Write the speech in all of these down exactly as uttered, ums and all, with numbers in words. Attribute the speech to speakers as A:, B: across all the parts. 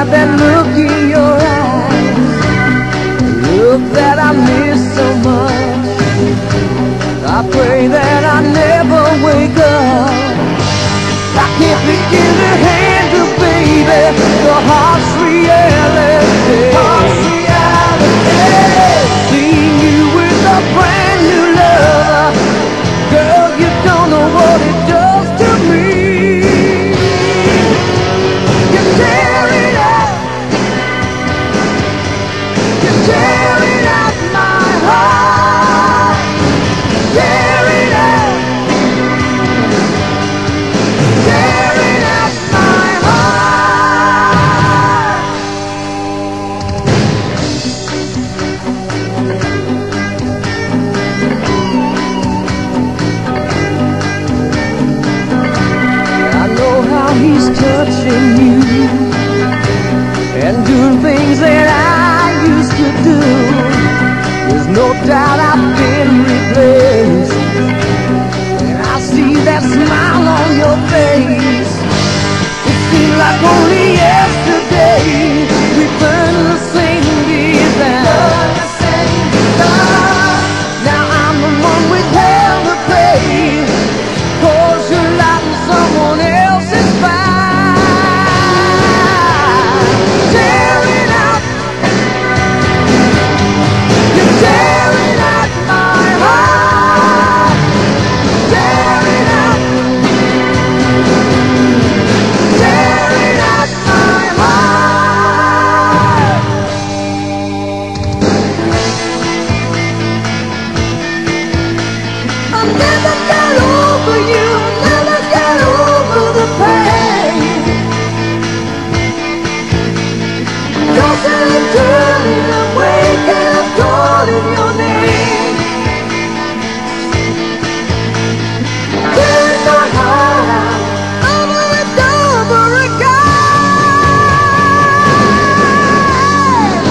A: have that look in your eyes, look that I miss so much. I pray that I never wake up. I can't begin to handle, baby, the harsh reality. Harsh reality. Seeing you with a brand new lover, girl, you don't know what it does to me. You tear it up, you tear it up my heart, tear it up, tear it up my heart. I know how he's touching you and doing things that I used to do. There's no doubt I've been replaced, and I see that smile on your face. It seems like only yesterday we burned the same design. Now I'm the one with hell to pay, 'cause you're lighting someone else's fire. Tear it up, you're tearing up my heart. Tear it up, tear it up my heart. I'll never get over you, never get over the pain. Tossing and turning, I'm waking up calling your name. Tearing my heart out over and over again.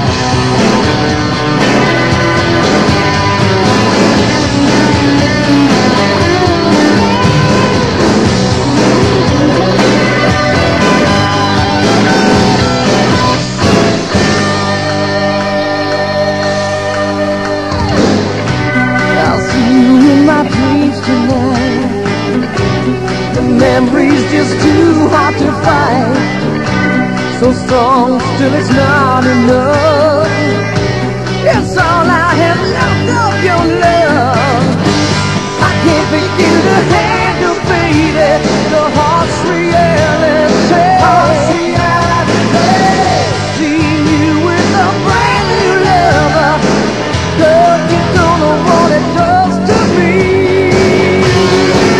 A: I'll see you in my dreams tonight. The memory's just too hard to fight. So strong, still it's not enough. It's all I have left of your love. I can't begin to handle, baby, the harsh reality. Harsh reality. Seeing you with a brand new lover, girl, you don't know what it does to me.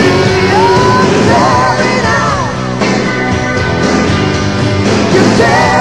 A: Oh, tear it out, you tear